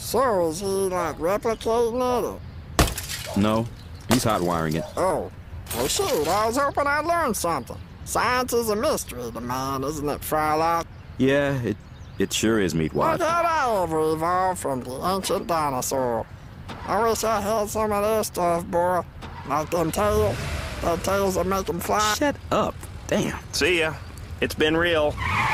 So is he, like, replicating it? Or? No, he's hot wiring it. Oh. Well, shoot, I was hoping I'd learn something. Science is a mystery to man, isn't it, frylock? Yeah, it sure is, meatwad. Why can't I ever evolve from the ancient dinosaur? I wish I had some of their stuff, boy. Like them tails. Their tails that make them fly. Shut up. Damn. See ya. It's been real.